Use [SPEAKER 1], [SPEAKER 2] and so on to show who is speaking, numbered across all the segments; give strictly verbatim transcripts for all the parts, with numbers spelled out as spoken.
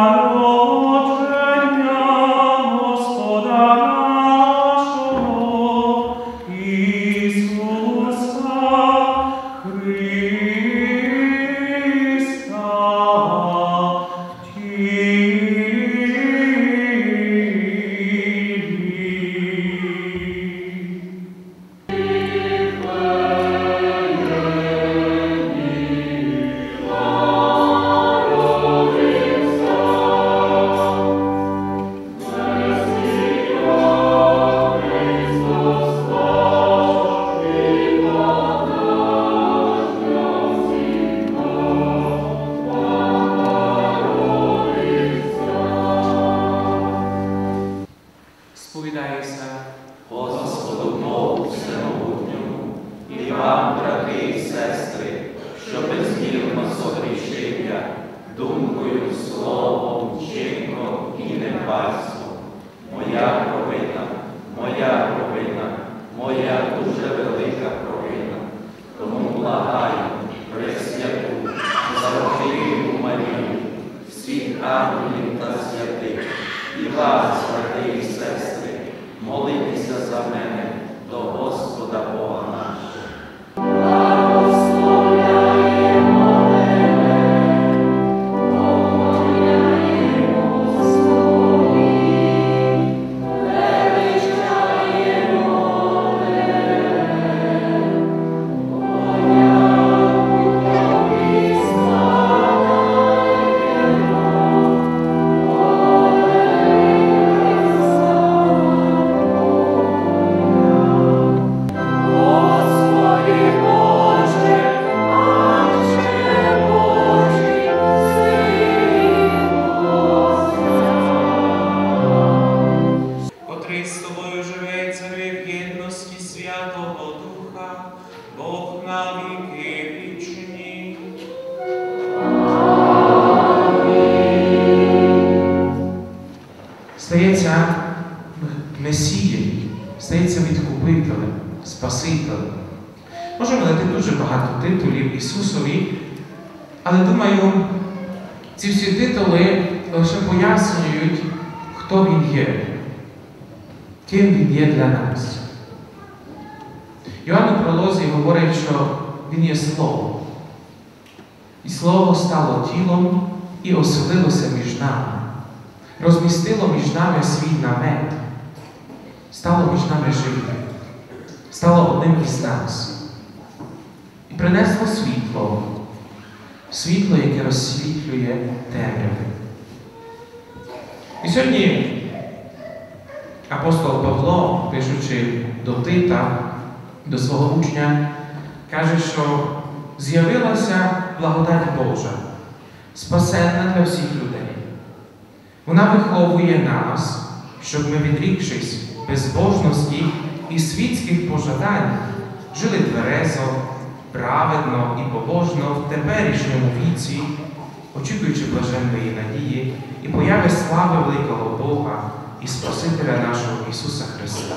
[SPEAKER 1] Сповідаюся
[SPEAKER 2] Господу Богу Всемогутньому, і вам, брати і сестри, що безмірно согрішив я думкою, словом, вчинком і недбальством. Моя провина, моя провина, моя дуже велика провина. Тому благаю Пресвяту, завжди Марію, всіх ангелів та святих, і вас, брати і сестри, молитися за мене до Господа Бога нашого.
[SPEAKER 1] Стається Месією, стається Відкупителем, Спасителем. Можемо дати дуже багато титулів Ісусові, але думаю, ці всі титули лише пояснюють, хто Він є, ким Він є для нас. Йоанн у пролозі говорить, що Він є Слово. І Слово стало тілом і оселилося між нами. Розмістило між нами свій намет, стало між нами живим, стало одним із нас. І принесло світло, світло, яке розсвітлює темряви. І сьогодні апостол Павло, пишучи до Тита, до свого учня, каже, що з'явилася благодать Божа, спасенна для всіх людей. Вона виховує нас, щоб ми, відрікшись безбожності і світських пожадань, жили тверезо, праведно і побожно в теперішньому віці, очікуючи блаженної надії і появи слави великого Бога і Спасителя нашого Ісуса Христа.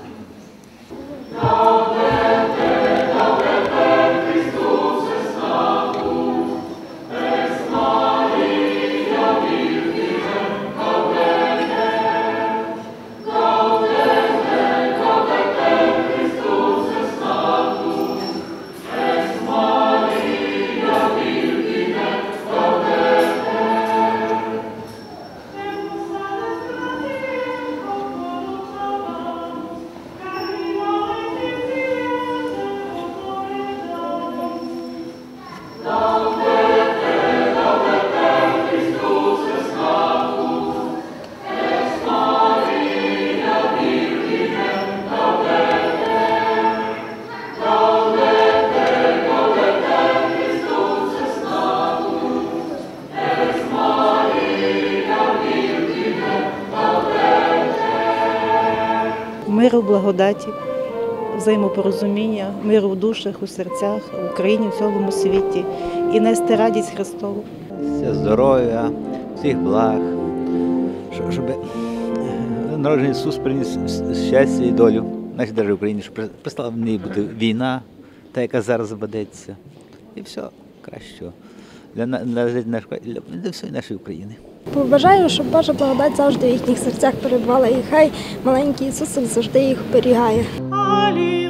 [SPEAKER 3] Миру, благодаті, взаємопорозуміння, миру в душах, у серцях, в Україні, в цілому світі і нести радість Христову.
[SPEAKER 4] Здоров'я, всіх благ, щоб народжений Ісус приніс щастя і долю нашій державі Україні, щоб перестала в ній бути війна, та, яка зараз ведеться, і все кращого для, для, для, для всієї нашої України.
[SPEAKER 5] Побажаю, щоб Божа благодать завжди в їхніх серцях перебувала, і хай маленький Ісусик завжди їх оберігає.
[SPEAKER 6] Алілуя.